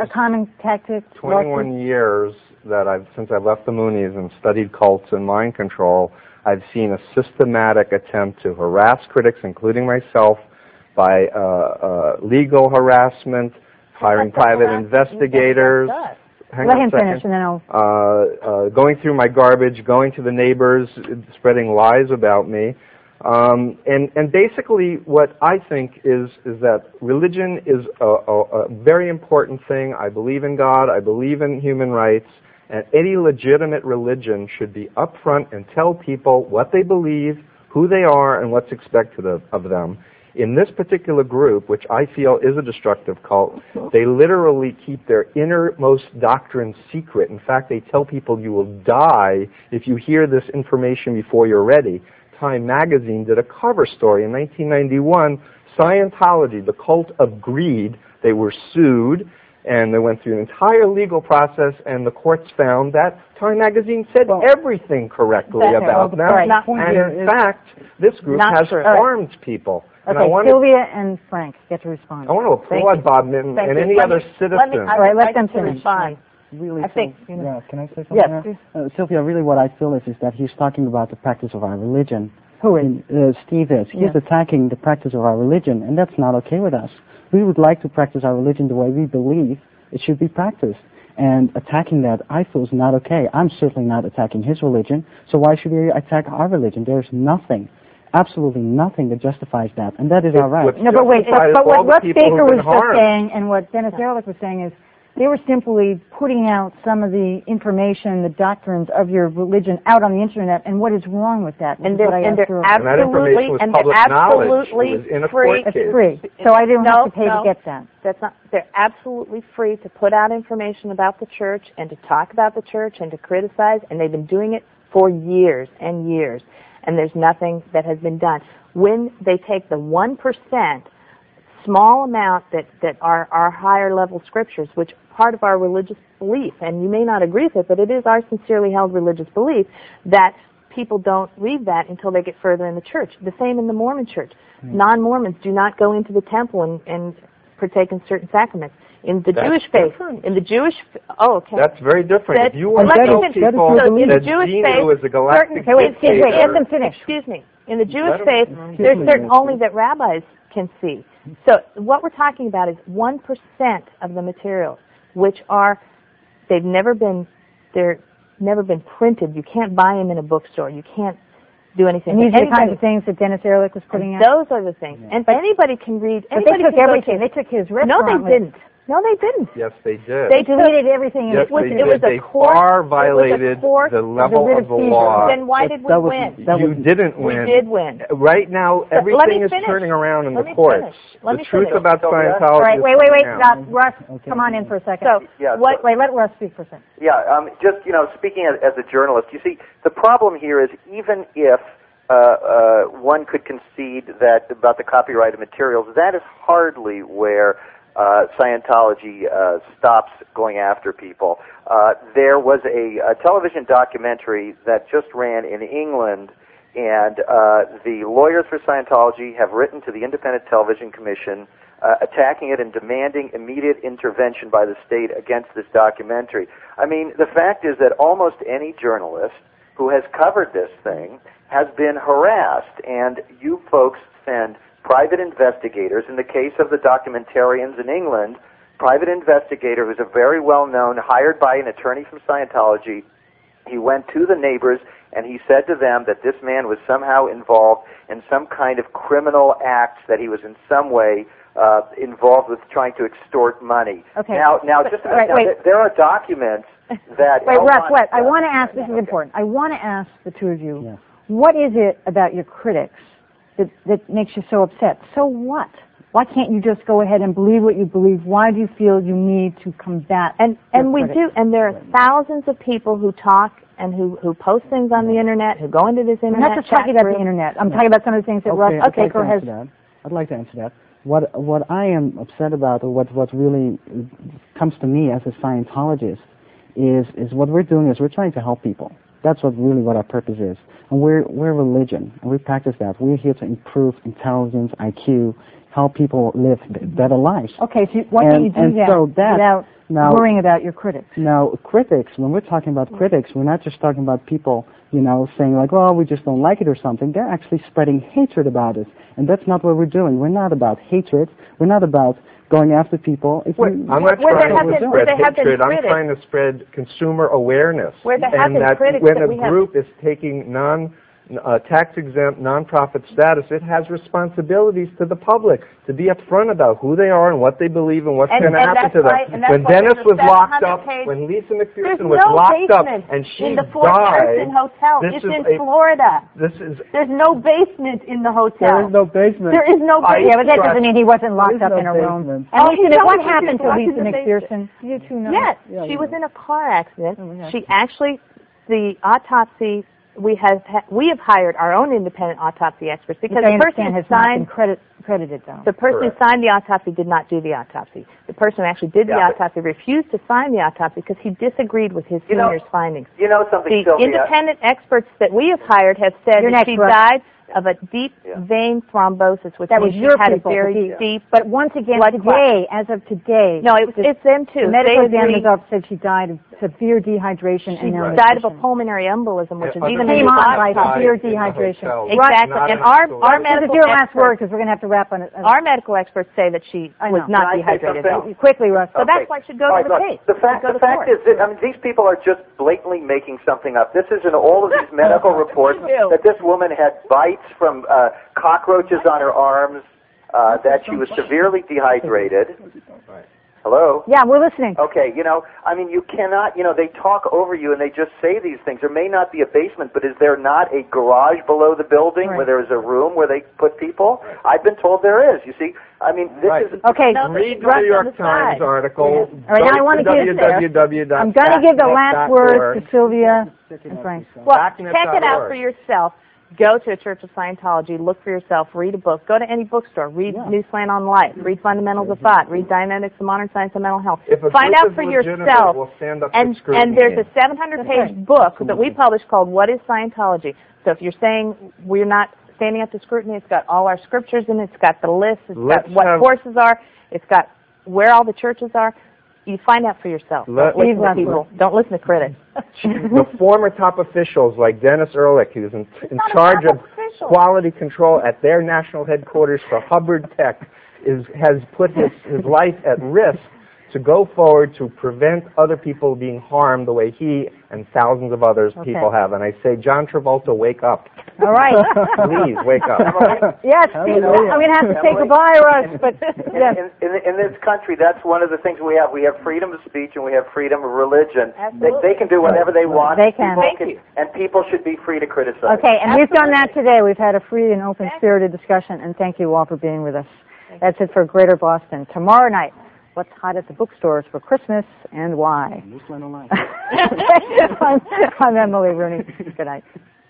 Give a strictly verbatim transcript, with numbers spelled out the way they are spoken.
a common tactic? twenty-one years that I've, since I left the Moonies and studied cults and mind control, I've seen a systematic attempt to harass critics, including myself, by uh, uh, legal harassment, hiring private investigators. Hang Let on him a second. finish, and then I'll... Uh, uh, going through my garbage, going to the neighbors, spreading lies about me. Um, and, and basically what I think is, is that religion is a, a, a very important thing. I believe in God. I believe in human rights. And any legitimate religion should be upfront and tell people what they believe, who they are, and what's expected of, of them. In this particular group, which I feel is a destructive cult, they literally keep their innermost doctrine secret. In fact, they tell people you will die if you hear this information before you're ready. Time magazine did a cover story in nineteen ninety-one, Scientology, the cult of greed. They were sued, and they went through an entire legal process, and the courts found that Time magazine said well, everything correctly about them. Right. And in fact, this group has true. harmed people. Okay, and I Sylvia and Frank get to respond. I want to applaud Bob Minton and any let other me, citizen. Let me, All right, let them finish. Respond. Really, I think, so, yeah, can I say something yes, there? Uh, Sylvia, really what I feel is, is that he's talking about the practice of our religion. Who is? Uh, Steve is. He's yeah. attacking the practice of our religion, and that's not okay with us. We would like to practice our religion the way we believe it should be practiced. And attacking that, I feel, is not okay. I'm certainly not attacking his religion, so why should we attack our religion? There's nothing, absolutely nothing that justifies that, and that is our right. No, but wait, but, but what Russ Baker was just saying, and what Dennis Ehrlich was saying is, they were simply putting out some of the information, the doctrines of your religion out on the internet, and what is wrong with that? And they're, and they're absolutely, and, and they're absolutely free. It's free, so I didn't no, have to pay no, to get that. That's not. They're absolutely free to put out information about the church and to talk about the church and to criticize, and they've been doing it for years and years, and there's nothing that has been done. When they take the one percent small amount that, that are our higher level scriptures, which are part of our religious belief, and you may not agree with it, but it is our sincerely held religious belief that people don't read that until they get further in the church. The same in the Mormon church. Mm. Non-Mormons do not go into the temple and, and partake in certain sacraments. In the That's Jewish faith, different. in the Jewish, oh, okay. That's very different. That, if you want well, to tell finish. people so in the that Jewish Xenu faith, is a galactic okay, wait, wait, wait, let them finish. Excuse me. In the Jewish Let faith, them, there's certain only that rabbis can see. So what we're talking about is one percent of the materials, which are, they've never been, they're never been printed. You can't buy them in a bookstore. You can't do anything. And these are the kinds of things that Dennis Ehrlich was putting out? Those are the things. Yeah. And but, anybody can read. But they took everything. They took his restaurant. No, they didn't. No, they didn't. Yes, they did. They deleted everything. Yes, it was, they it did. was They a court, far violated court, the level of the law. Then why did we that was, win? That you was, didn't win. We did win. Right now, So everything is finish. turning around in let the courts. Let the me truth finish. about Scientology. All right, is wait, wait, wait. coming Stop. Russ, Okay. come on in for a second. So, yeah, what, so, wait, let Russ speak for a second. Yeah, um, just, you know, speaking as, as a journalist, you see, the problem here is even if uh, uh, one could concede that about the copyrighted materials, that is hardly where uh, Scientology uh, stops going after people. Uh, there was a, a television documentary that just ran in England, and uh, the lawyers for Scientology have written to the Independent Television Commission uh, attacking it and demanding immediate intervention by the state against this documentary. I mean, the fact is that almost any journalist who has covered this thing has been harassed, and you folks send private investigators. In the case of the documentarians in England, private investigator who's a very well-known, hired by an attorney from Scientology, he went to the neighbors and he said to them that this man was somehow involved in some kind of criminal act, that he was in some way uh, involved with trying to extort money. Okay. Now, now, just right, now, wait. there are documents that... Wait, Russ, on, what? I want to ask, this is important, I want to ask the two of you, yeah. What is it about your critics that, that makes you so upset? So what? Why can't you just go ahead and believe what you believe? Why do you feel you need to combat? And and we critics? do, and there are thousands of people who talk and who, who post things on the internet, who go into this internet. I'm not just talking about the internet. I'm yeah. talking about some of the things that okay, Russ I'd like Baker has. That. I'd like to answer that. What what I am upset about, or what what really comes to me as a Scientologist, is is what we're doing is we're trying to help people. That's what really what our purpose is. And we're we're religion, and we practice that. We're here to improve intelligence, I Q, help people live better lives. Okay, so why and, can't you do and that? So that without Now, worrying about your critics? Now, critics, when we're talking about critics, we're not just talking about people, you know, saying like, well, we just don't like it or something. They're actually spreading hatred about it. And that's not what we're doing. We're not about hatred. We're not about going after people. If Wait, we, I'm not where trying there to have been- spread there have been hatred. I'm critics- trying to spread consumer awareness. Where there have and been that critics when that a we have- group is taking non uh, tax-exempt, nonprofit status, it has responsibilities to the public to be upfront about who they are and what they believe and what's And- going to and happen that's to them. why- and that's When why Dennis there's a was locked seven up, hundred page when Lisa There's McPherson was no locked up basement and she in the died, four-person hotel. this It's is in a, Florida. This is There's no basement in the hotel. there is no basement. There is no I- basement. Yeah, but that Trust- doesn't mean he wasn't locked There up is in a no room. basement. And Oh, Lisa, he Mc- told what me she happened was to locked Lisa in the McPherson? You two know. Yes, Yeah, she yeah. was in a car accident. Oh, yeah. She actually, the autopsy, we have ha- we have hired our own independent autopsy experts because Which I the person understand who has not been signed credit, credited, though. the person Correct. who signed the autopsy did not do the autopsy. The person who actually did the Yeah, but- autopsy refused to sign the autopsy because he disagreed with his You know- senior's findings. You know something, The Sylvia? independent experts that we have hired have said You're that next, she Russ. died of a deep Yeah. vein thrombosis, which That was means your she had people, a very the- deep. But once again, blood today, as of today, No, it was, the- it's them too. the medical They agree. examiner's office said she died of severe dehydration She and died of a malnutrition. pulmonary embolism, which is Yeah, even other a Came new on by byproduct. severe in the dehydration. hotel, Exactly. not And in our- the our facility. This is medical your last experts- word because we're going to have to wrap on it. Our medical experts say that she I was know. not Can I say dehydrated. something? though. Quickly, Russ. So Okay. that's why it should go All to right, the look, case. The fact, Go the to fact court. is that I mean, these people are just blatantly making something up. This is in all of these medical reports do. that this woman had bites from uh, cockroaches on her arms, uh, that she was severely dehydrated. Hello? Yeah, we're listening. Okay, you know, I mean, you cannot, you know, they talk over you and they just say these things. There may not be a basement, but is there not a garage below the building Right. where there is a room where they put people? I've been told there is. You see, I mean, this Right. is... Okay. No, Read the Russ New on York the Times side. article. All right, now I want to give www. I'm going to give the last word to Sylvia and Frank. Well, Backnet check it dot out org. for yourself. Go to a Church of Scientology, look for yourself, read a book, go to any bookstore, read Yeah. New Slant on Life, read Fundamentals of Thought, read Dynamics of Modern Science and Mental Health. If a Find group out is for legitimate, yourself. we'll stand up And, to scrutiny. and there's a seven hundred page Okay. book that we published called What is Scientology? So if you're saying we're not standing up to scrutiny, it's got all our scriptures in it, it's got the list, it's Let's got what have- courses are, it's got where all the churches are. You find out for yourself. Let- Don't listen Please, to people. Leslie. Don't listen to critics. The former top officials like Dennis Ehrlich, who's in, in not a charge top of official. quality control at their national headquarters for Hubbard Tech, is, has put his, his life at risk to go forward to prevent other people being harmed the way he and thousands of others Okay. people have. And I say, John Travolta, wake up. All right. Please, wake up. Yes, Steve, I'm going to have to say Emily? goodbye, Russ, but yes. In, in, in this country, that's one of the things we have. We have freedom of speech and we have freedom of religion. They, Absolutely. they can do whatever they want. They can. People Thank you. And people should be free to criticize. Okay, and we've done that today. We've had a free and open-spirited discussion, and thank you all for being with us. That's it for Greater Boston. Tomorrow night, what's hot at the bookstores for Christmas and why? New Slant on Life. I'm, I'm Emily Rooney. Good night.